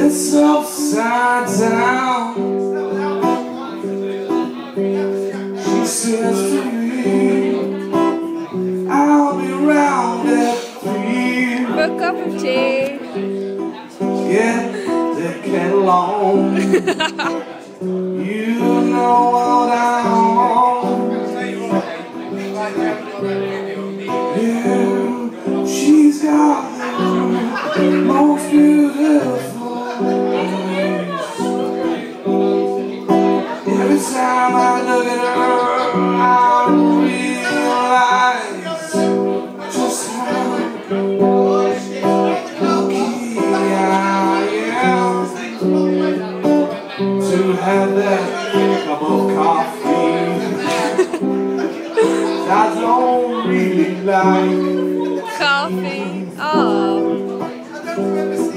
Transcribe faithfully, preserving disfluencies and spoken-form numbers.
It's upside down. She says to me, I'll be round at three. For a cup of tea. Yeah, the scanlon. You know what I want. Yeah, she's got the most beautiful eyes. Every time I look at her, I realize just how lucky I am to have that cup of coffee. I don't really like Coffee. Oh.